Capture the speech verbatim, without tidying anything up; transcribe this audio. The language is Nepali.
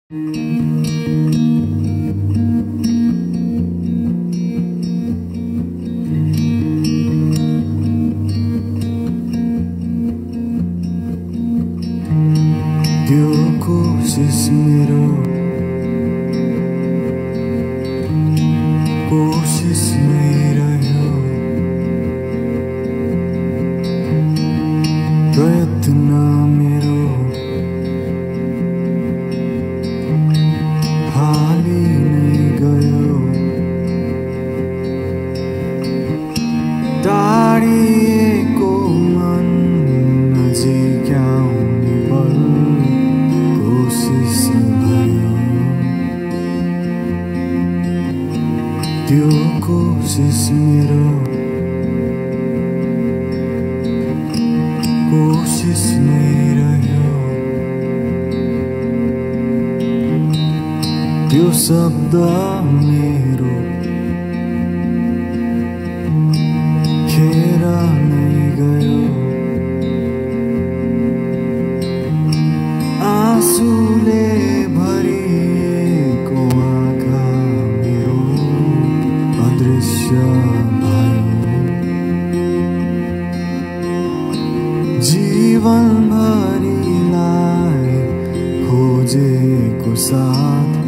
त्यो कोसिस मेरो कोसिस नै रह्यो, प्रयत्न मेरो हाली नै गयो। टाढिएको मन नजिक्याउने बल कोसिस भयो। त्यो कोसिस मेरो कोसिस नै रह्यो, त्यो शब्द मेरो खेर नै गयो। आँसुले भरिएको आँखा मेरो अदृश्य भयो। जीवनभरिलाई खोजेको साथ